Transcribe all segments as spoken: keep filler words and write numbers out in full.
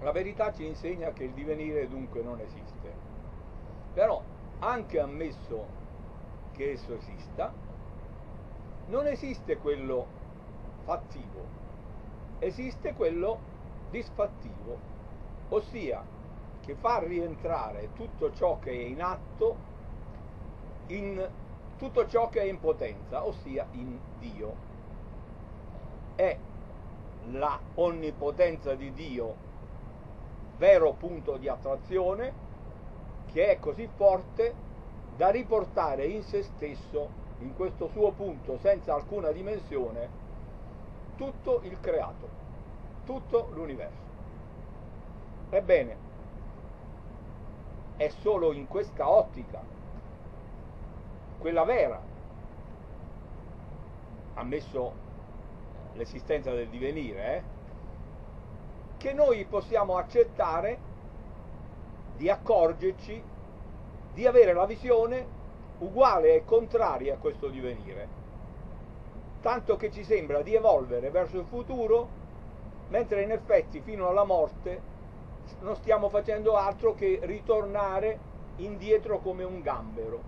La verità ci insegna che il divenire dunque non esiste. Però, anche ammesso che esso esista, non esiste quello fattivo, esiste quello disfattivo, ossia che fa rientrare tutto ciò che è in atto in tutto ciò che è in potenza, ossia in Dio. È la onnipotenza di Dio vero punto di attrazione, che è così forte da riportare in se stesso, in questo suo punto senza alcuna dimensione, tutto il creato, tutto l'universo. Ebbene, è solo in questa ottica, quella vera, ammesso l'esistenza del divenire, eh, che noi possiamo accettare di accorgerci di avere la visione uguale e contraria a questo divenire, tanto che ci sembra di evolvere verso il futuro, mentre in effetti fino alla morte non stiamo facendo altro che ritornare indietro come un gambero.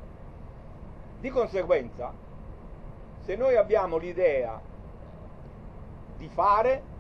Di conseguenza, se noi abbiamo l'idea di fare,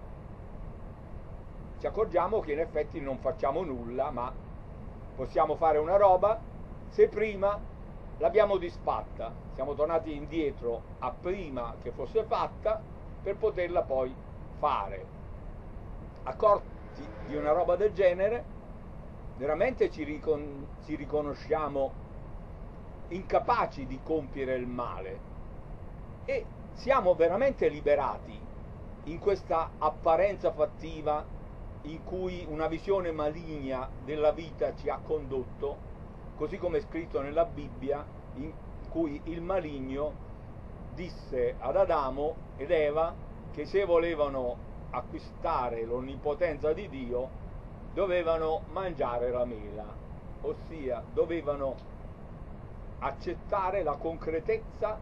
ci accorgiamo che in effetti non facciamo nulla, ma possiamo fare una roba se prima l'abbiamo disfatta, siamo tornati indietro a prima che fosse fatta per poterla poi fare. Accorti di una roba del genere, veramente ci, ricon- ci riconosciamo incapaci di compiere il male e siamo veramente liberati in questa apparenza fattiva in cui una visione maligna della vita ci ha condotto, così come è scritto nella Bibbia, in cui il maligno disse ad Adamo ed Eva che se volevano acquistare l'onnipotenza di Dio dovevano mangiare la mela, ossia dovevano accettare la concretezza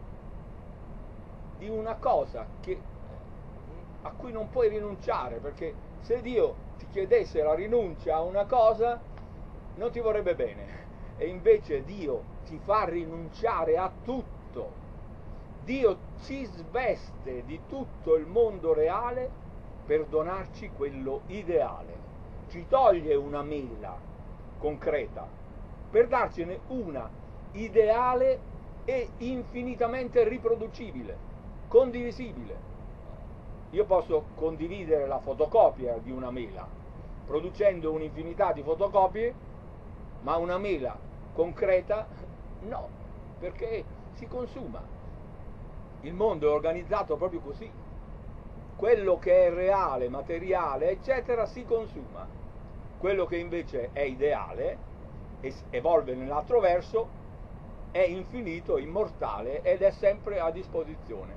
di una cosa che, a cui non puoi rinunciare, perché se Dio ti chiedesse la rinuncia a una cosa non ti vorrebbe bene, e invece Dio ti fa rinunciare a tutto. Dio ci sveste di tutto il mondo reale per donarci quello ideale, ci toglie una mela concreta per darcene una ideale e infinitamente riproducibile, condivisibile. Io posso condividere la fotocopia di una mela, producendo un'infinità di fotocopie, ma una mela concreta no, perché si consuma. Il mondo è organizzato proprio così. Quello che è reale, materiale, eccetera, si consuma. Quello che invece è ideale, e evolve nell'altro verso, è infinito, immortale ed è sempre a disposizione.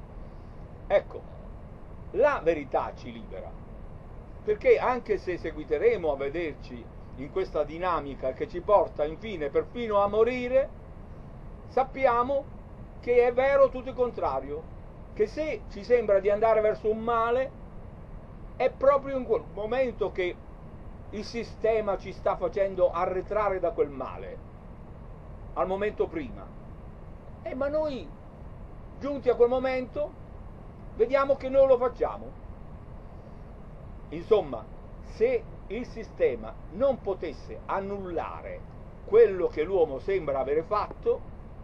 Ecco, la verità ci libera, perché anche se seguiteremo a vederci in questa dinamica che ci porta infine perfino a morire, sappiamo che è vero tutto il contrario, che se ci sembra di andare verso un male è proprio in quel momento che il sistema ci sta facendo arretrare da quel male al momento prima, e ma noi giunti a quel momento vediamo che noi lo facciamo. Insomma, se il sistema non potesse annullare quello che l'uomo sembra avere fatto,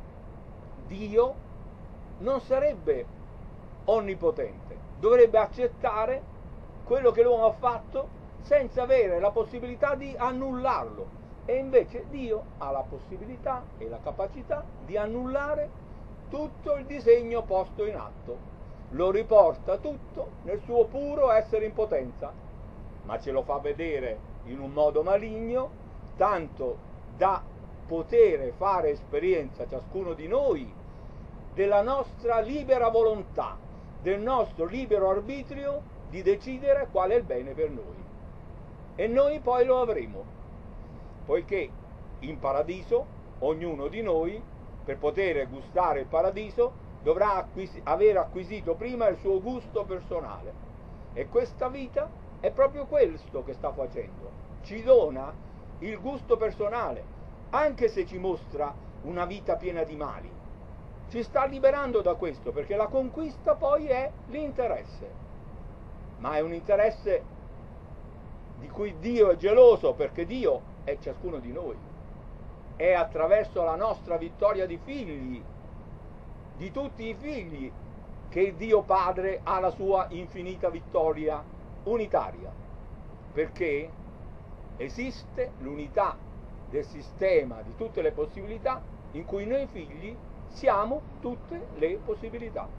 Dio non sarebbe onnipotente, dovrebbe accettare quello che l'uomo ha fatto senza avere la possibilità di annullarlo, e invece Dio ha la possibilità e la capacità di annullare tutto il disegno posto in atto. Lo riporta tutto nel suo puro essere in potenza, ma ce lo fa vedere in un modo maligno, tanto da poter fare esperienza ciascuno di noi della nostra libera volontà, del nostro libero arbitrio di decidere qual è il bene per noi. E noi poi lo avremo, poiché in paradiso ognuno di noi, per poter gustare il paradiso, dovrà acquis- aver acquisito prima il suo gusto personale, e questa vita è proprio questo che sta facendo, ci dona il gusto personale, anche se ci mostra una vita piena di mali, ci sta liberando da questo, perché la conquista poi è l'interesse, ma è un interesse di cui Dio è geloso, perché Dio è ciascuno di noi, è attraverso la nostra vittoria di figli, di tutti i figli, che Dio Padre ha la sua infinita vittoria unitaria, perché esiste l'unità del sistema di tutte le possibilità in cui noi figli siamo tutte le possibilità.